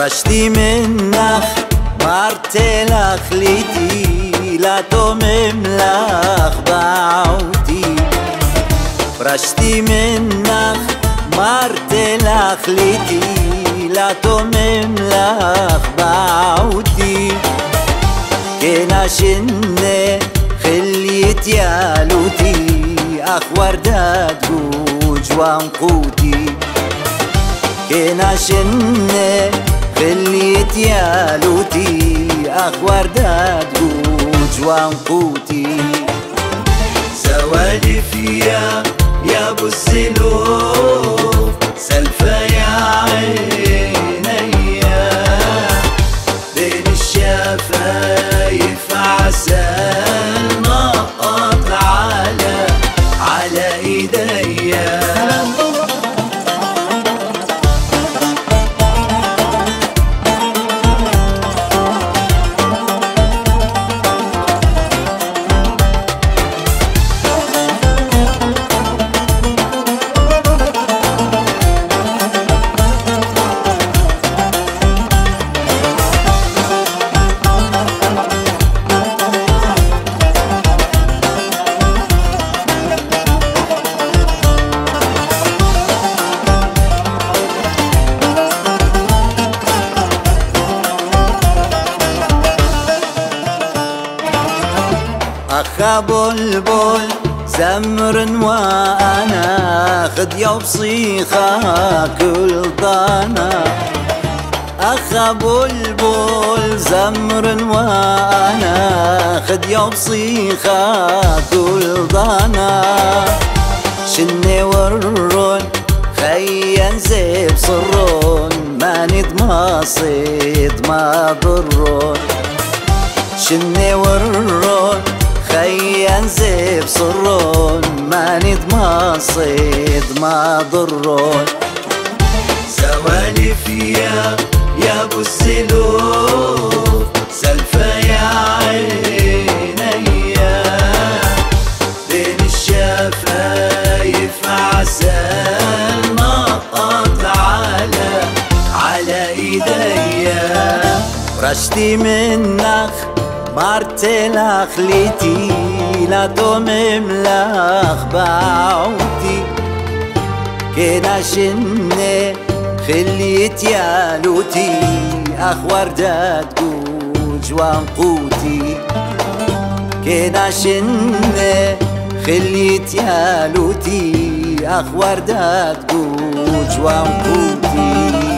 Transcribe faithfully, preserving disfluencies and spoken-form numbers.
فرشتي منך مرתי לך ליתי לתומם לך בעותי فرشتي منך مرתי לך ליתי לתומם לך بعوتي كنا شنة خليت يا لوتي أخ وردات جوج وانقوتي كنا شنة خليت يا لوتي أخ وردات جوج وانقوتي سوالف يا يا ابو السلوف سلفة يا عينيا بين الشفايف عسل نقط على على ايديا أخا بلبل زمر وأنا خد يوصيخا كل ضانا أخا بلبل زمر وأنا خد يوصيخا كل ضانا شني ورون خيا زيب صرون ما ندما صيد ما ضرون شني ورون خيا نزيب صرون ما ندما صيد ما ضرون سوالف يا يا ابو السلوف سلفة يا عينيا بين الشفايف عسل نقط على على ايديا فرشتي منך مرתי לך ליתי לתומם לך בעותי كنا شنة خليت يا لوتي أخ وردات جوج وانقوتي كنا شنة خليت يا لوتي أخ وردات جوج وانقوتي